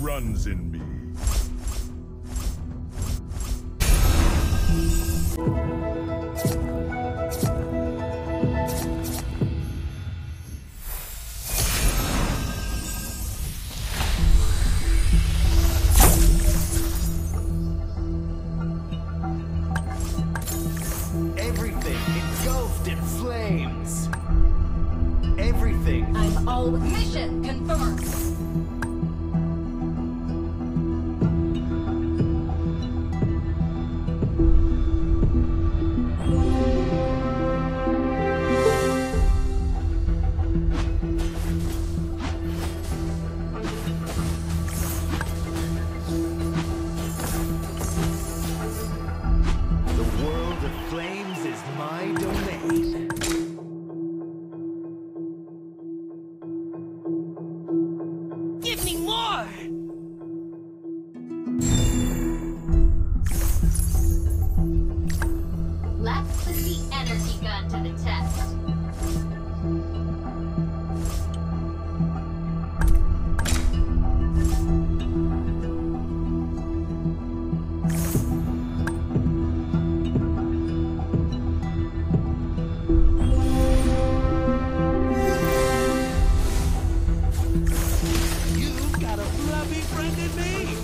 runs in me. Everything engulfed in flames. Everything. I'm all mission confirmed. The world of flames is my domain. Give me more! Let's put the energy gun to the test. You've got a fluffy friend in me!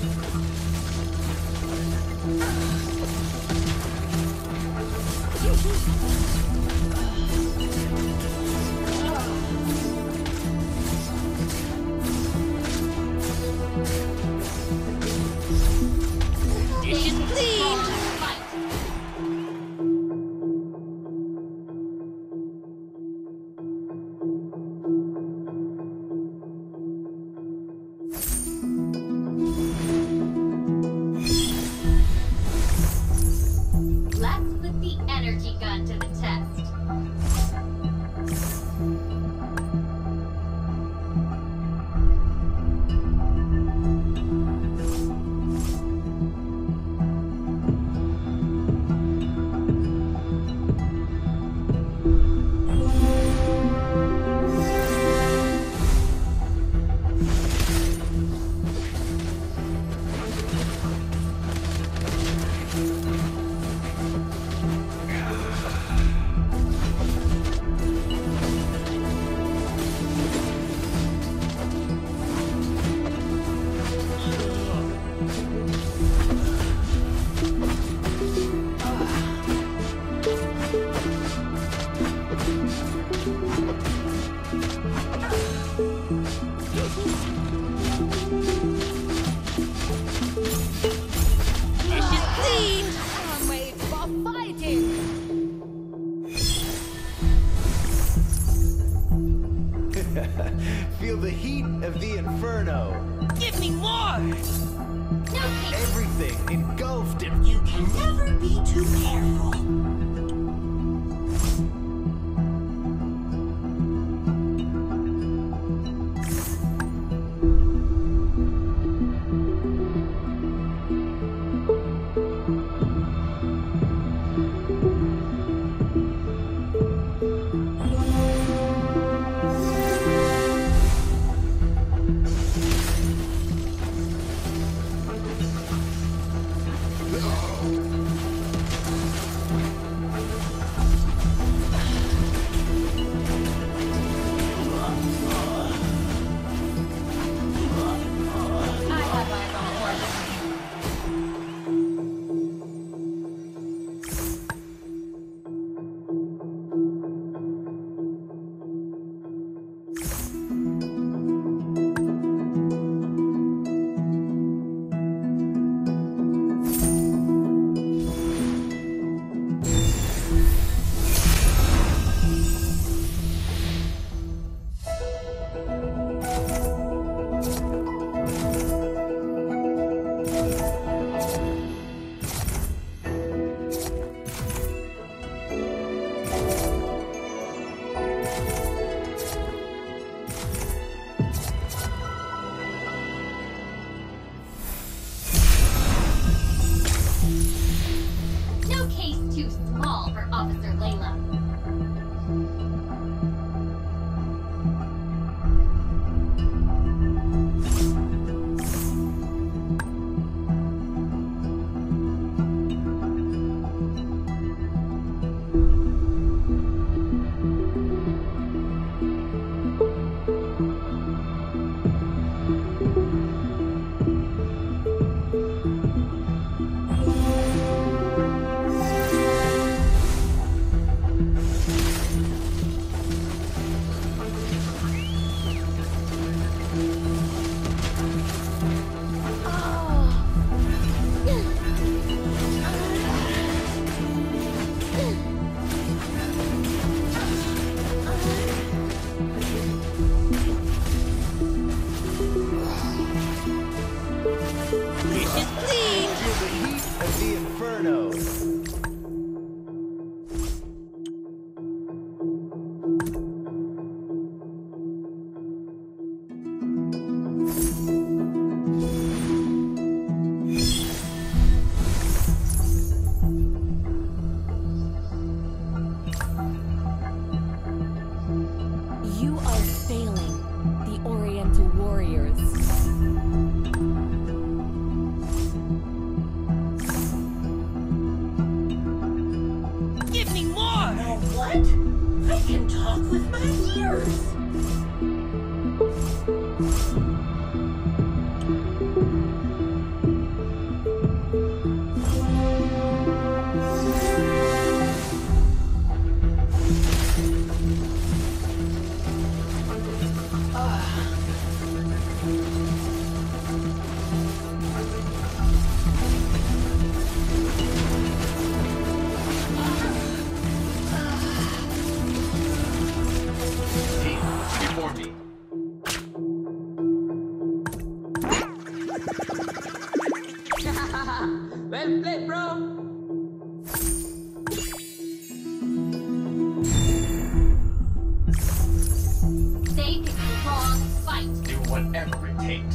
Mission clean! Let's put the energy gun to the test. Mission clean! I'm made for fighting. Feel the heat of the inferno. Give me more! No peace. Everything engulfed in You can never be too careful. You are failing the Oriental warriors. Give me more! Now what? I can talk with my ears. Before me. Well played, bro. They picked the wrong fight. Do whatever it takes.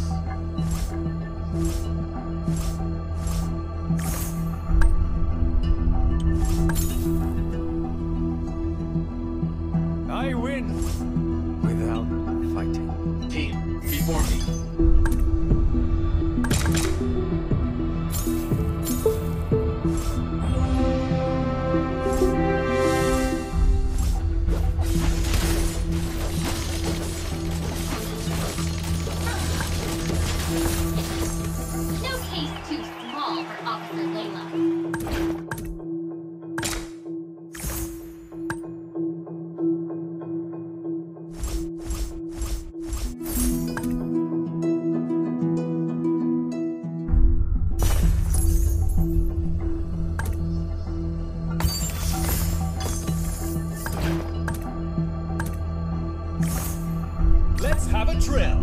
I win without fighting. Team, before me. No case too small for Officer Layla. Let's have a drill.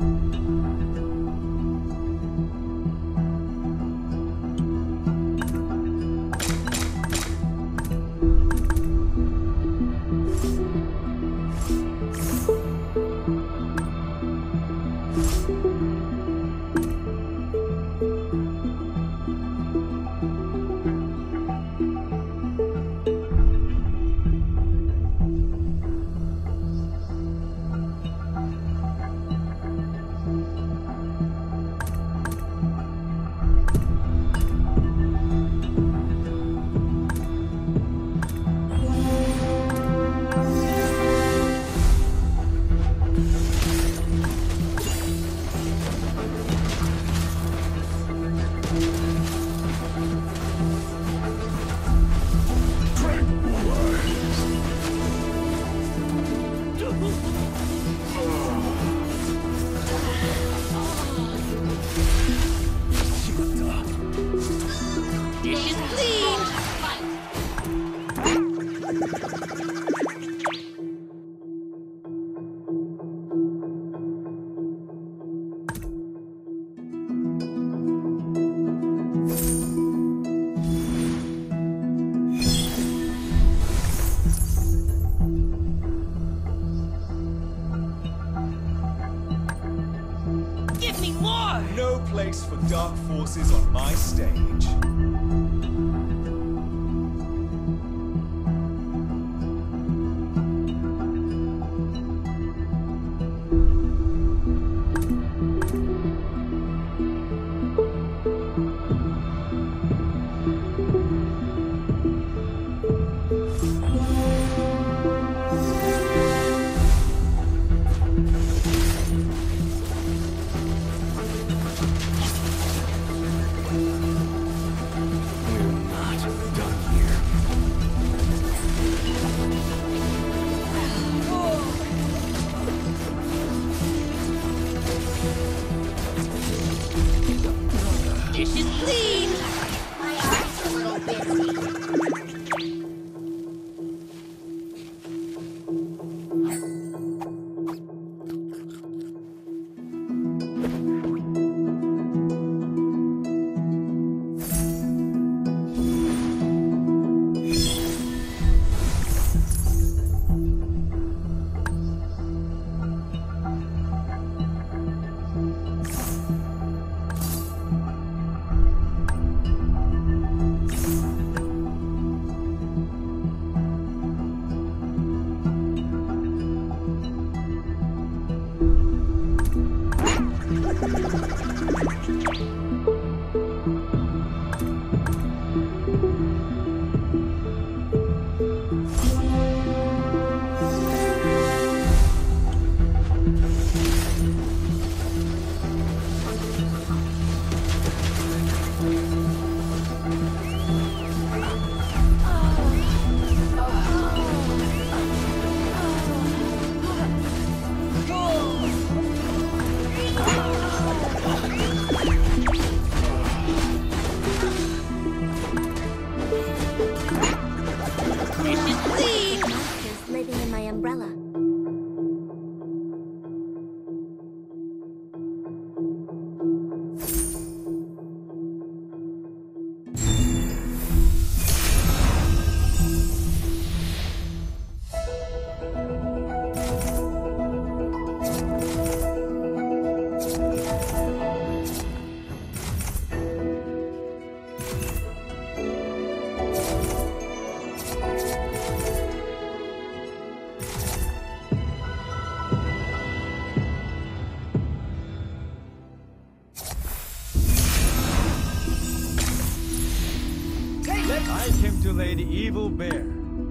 Dishes clean! Fight. Give me more! No place for dark forces on my stage. slay the evil bear.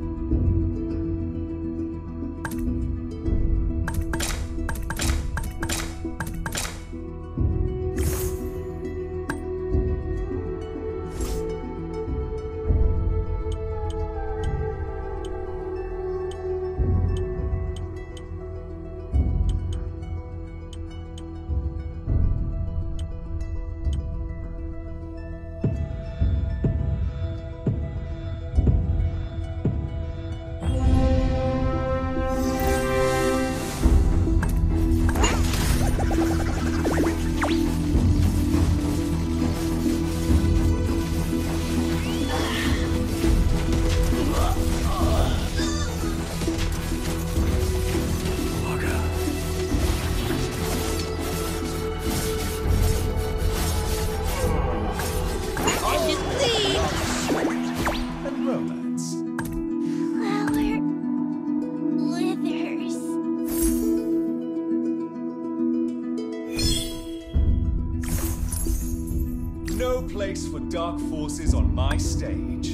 No place for dark forces on my stage.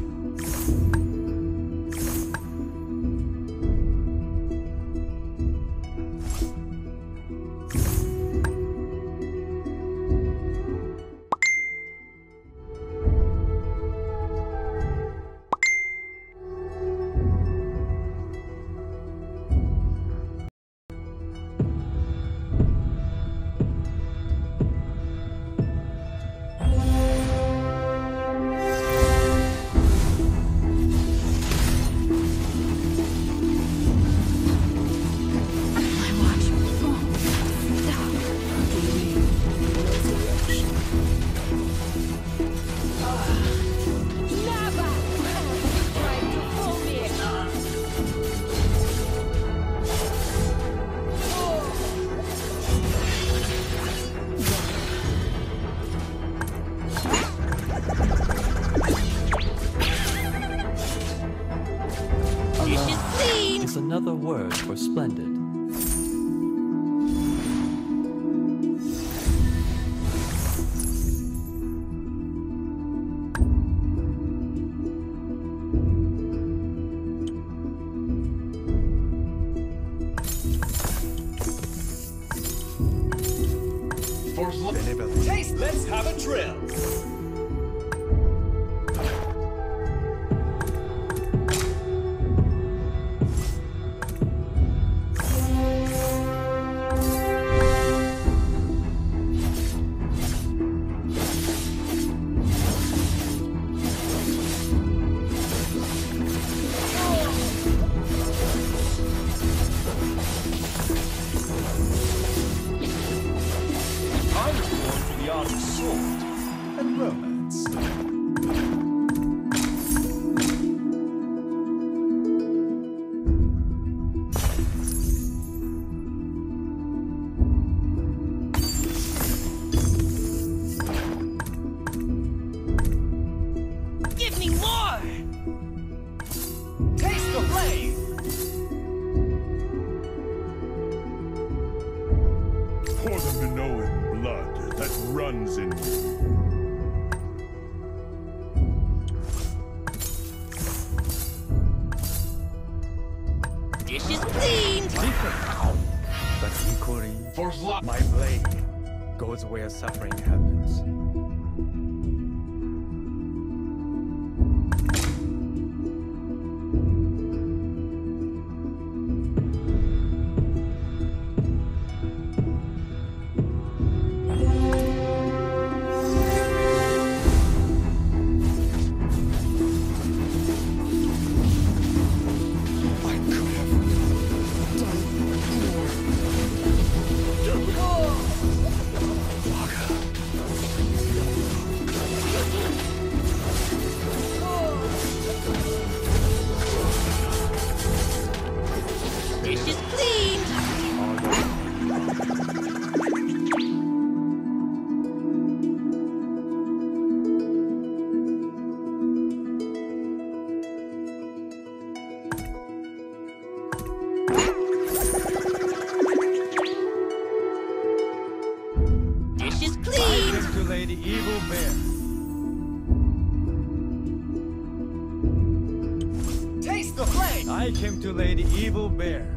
Is another word for splendid. Taste, let's have a drill. The art of sword and romance. Give me more! Taste the flame! For the Minoan blood that runs in me. Dish is cleaned! But equally, Force lock. my blade goes where suffering happens. Dish is cleaned! Dish is I cleaned! can slay the evil bear. I came to lay the evil bare.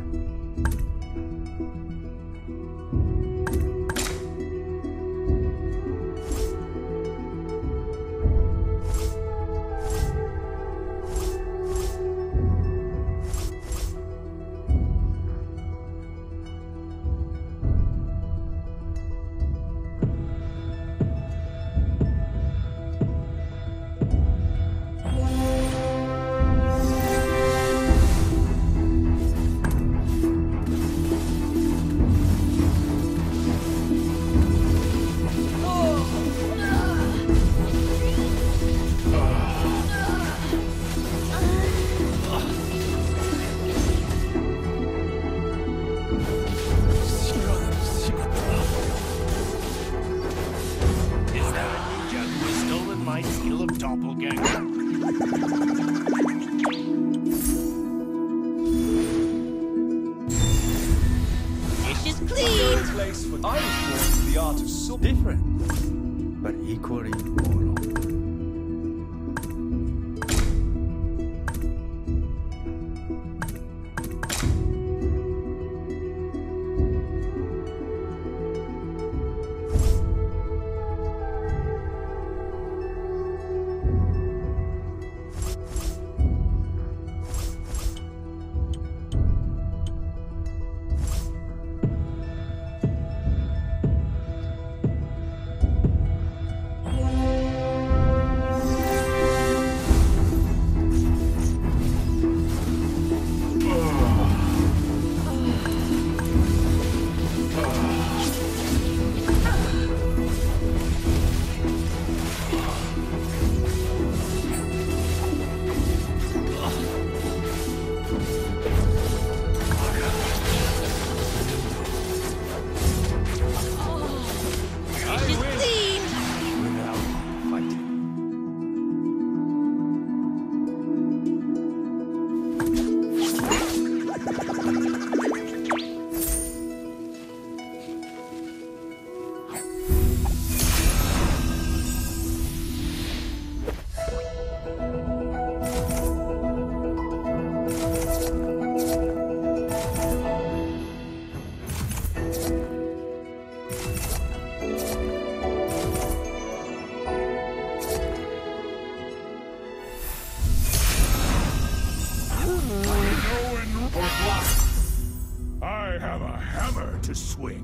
My skill of doppelganger. Dish is cleaned. Place for I was born to the art of soup. Different, but equally moral. I have a hammer to swing.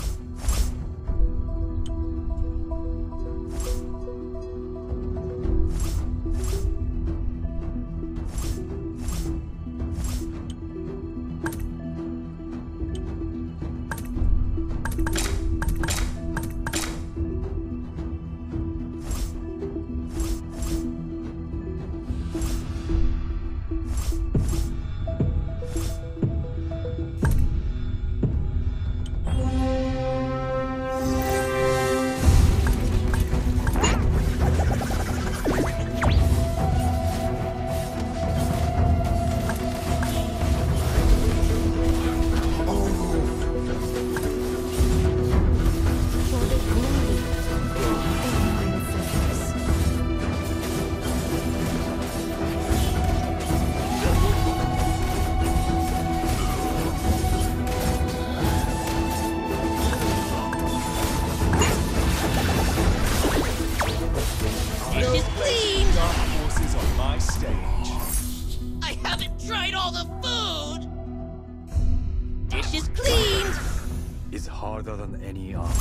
Tried all the food! Dish is cleaned! Is harder than any armor.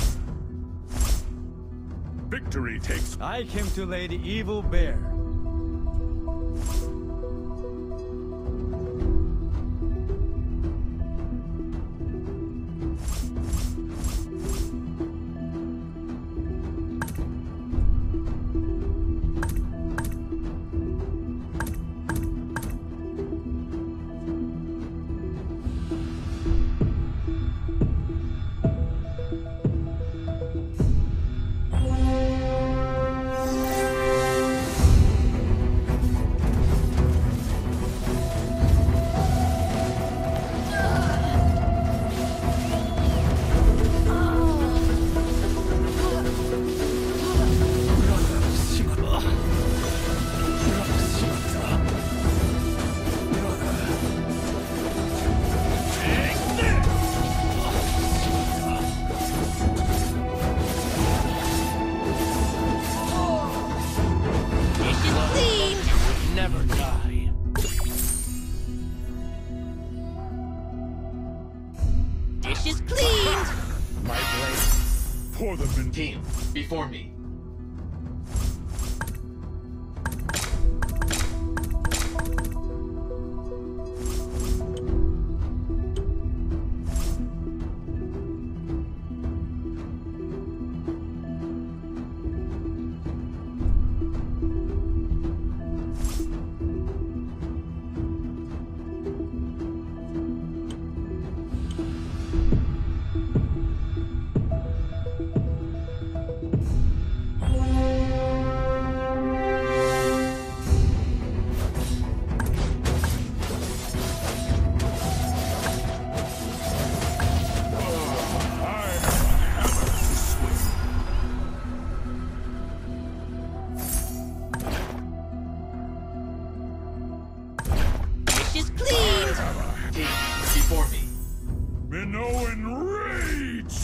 Victory takes. I came to lay the evil bare. Dishes cleaned! My blade. Pour them in. Team, before me. Dishes cleaned! Team, before me. Minoan rage!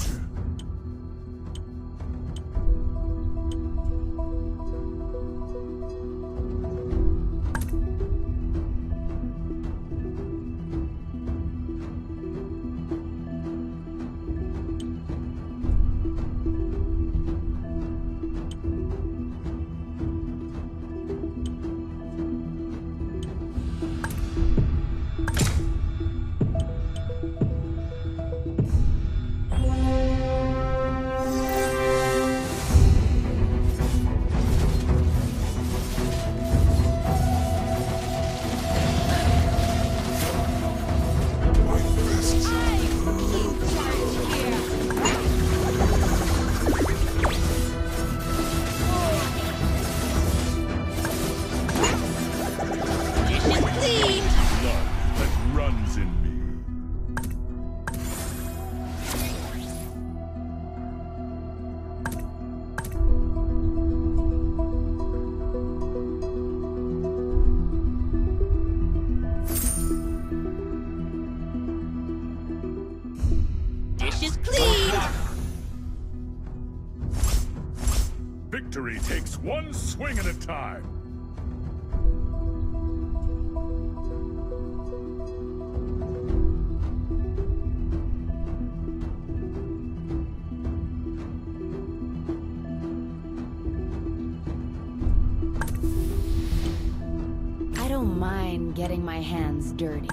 Dishes cleaned! Blood that runs in me. Dishes cleaned! Victory takes one swing at a time. I don't mind getting my hands dirty.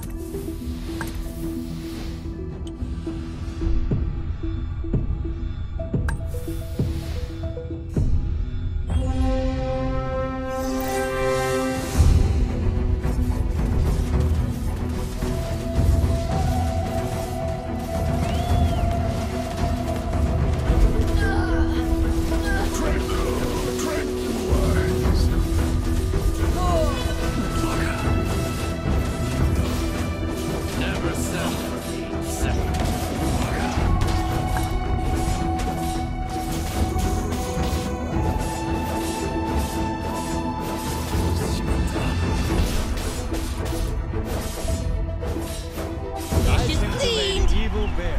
Dishes cleaned! Evil bear.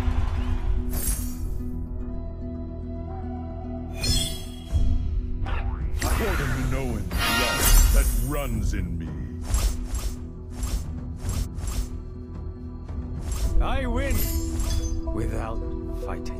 Pour the Minoan blood that runs in me. I win without fighting.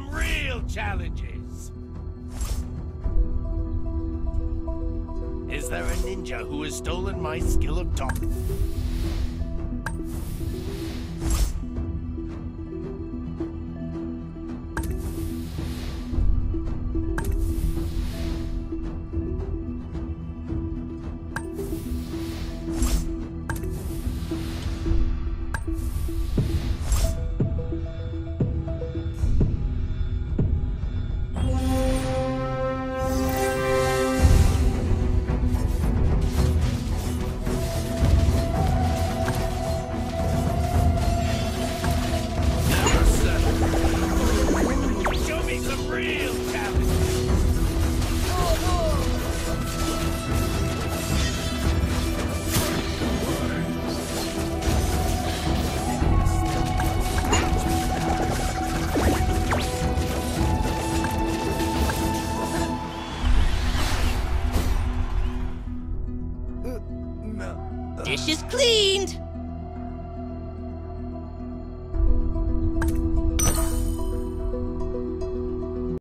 some real challenges. Is there a ninja who has stolen my skill of talk? Dish is cleaned.